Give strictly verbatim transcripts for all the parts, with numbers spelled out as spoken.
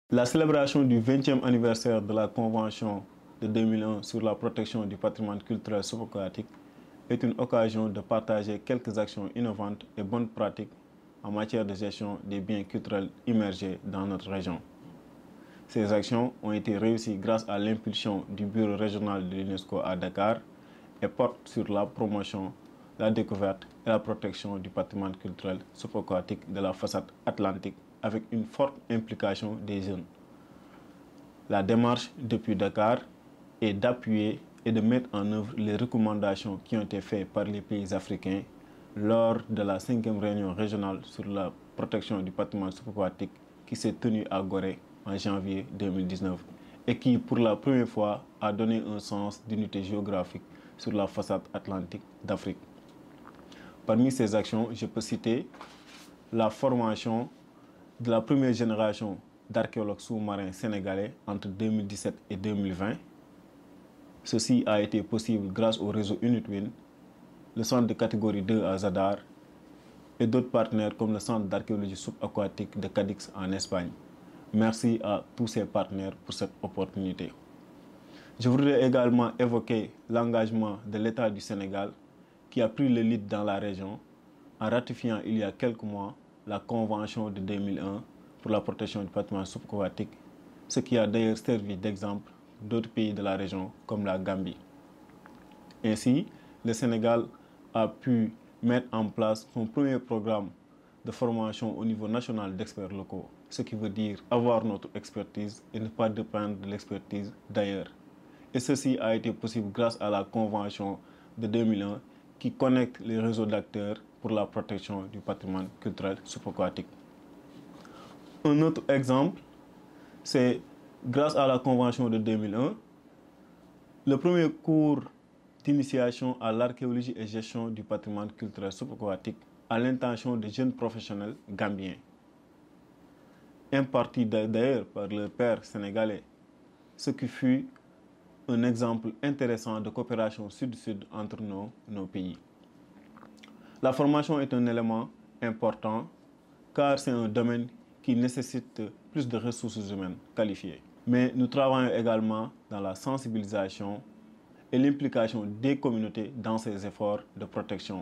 La célébration du vingtième anniversaire de la Convention de deux mille un sur la protection du patrimoine culturel subaquatique est une occasion de partager quelques actions innovantes et bonnes pratiques en matière de gestion des biens culturels immergés dans notre région. Ces actions ont été réussies grâce à l'impulsion du bureau régional de l'UNESCO à Dakar et portent sur la promotion, la découverte et la protection du patrimoine culturel subaquatique de la façade atlantique avec une forte implication des jeunes. La démarche depuis Dakar est d'appuyer et de mettre en œuvre les recommandations qui ont été faites par les pays africains lors de la cinquième réunion régionale sur la protection du patrimoine subaquatique qui s'est tenue à Gorée en janvier deux mille dix-neuf et qui, pour la première fois, a donné un sens d'unité géographique sur la façade atlantique d'Afrique. Parmi ces actions, je peux citer la formation de la première génération d'archéologues sous-marins sénégalais entre deux mille dix-sept et deux mille vingt. Ceci a été possible grâce au réseau UNITWIN, le centre de catégorie deux à Zadar et d'autres partenaires comme le centre d'archéologie subaquatique de Cadix en Espagne. Merci à tous ces partenaires pour cette opportunité. Je voudrais également évoquer l'engagement de l'État du Sénégal qui a pris le lead dans la région en ratifiant il y a quelques mois la Convention de deux mille un pour la protection du patrimoine subaquatique, ce qui a d'ailleurs servi d'exemple d'autres pays de la région comme la Gambie. Ainsi, le Sénégal a pu mettre en place son premier programme de formation au niveau national d'experts locaux, ce qui veut dire avoir notre expertise et ne pas dépendre de l'expertise d'ailleurs. Et ceci a été possible grâce à la Convention de deux mille un qui connecte les réseaux d'acteurs pour la protection du patrimoine culturel subaquatique. Un autre exemple, c'est grâce à la Convention de deux mille un, le premier cours d'initiation à l'archéologie et gestion du patrimoine culturel subaquatique à l'intention de jeunes professionnels gambiens, imparti d'ailleurs par leur père sénégalais, ce qui fut un exemple intéressant de coopération sud-sud entre nos, nos pays. La formation est un élément important car c'est un domaine qui nécessite plus de ressources humaines qualifiées. Mais nous travaillons également dans la sensibilisation et l'implication des communautés dans ces efforts de protection.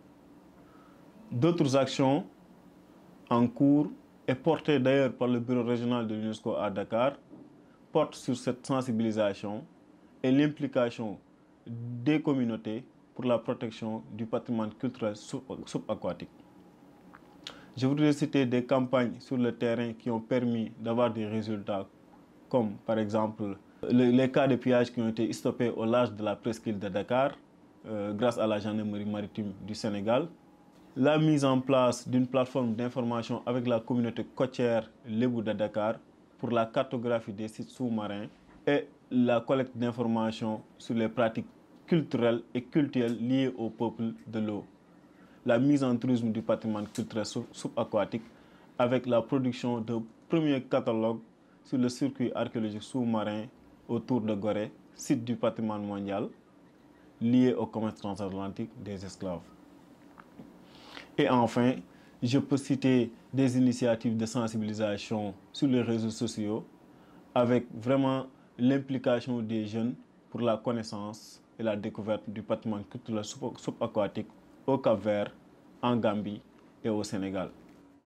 D'autres actions en cours et portées d'ailleurs par le bureau régional de l'UNESCO à Dakar portent sur cette sensibilisation et l'implication des communautés pour la protection du patrimoine culturel subaquatique. Je voudrais citer des campagnes sur le terrain qui ont permis d'avoir des résultats, comme par exemple le, les cas de pillage qui ont été stoppés au large de la presqu'île de Dakar euh, grâce à la gendarmerie maritime du Sénégal, la mise en place d'une plateforme d'information avec la communauté côtière Lébou de Dakar pour la cartographie des sites sous-marins et la collecte d'informations sur les pratiques culturelles et culturelles liées au peuple de l'eau. La mise en tourisme du patrimoine culturel subaquatique avec la production d'un premier catalogue sur le circuit archéologique sous-marin autour de Gorée, site du patrimoine mondial, lié au commerce transatlantique des esclaves. Et enfin, je peux citer des initiatives de sensibilisation sur les réseaux sociaux avec vraiment l'implication des jeunes pour la connaissance et la découverte du patrimoine culturel subaquatique au Cap-Vert, en Gambie et au Sénégal.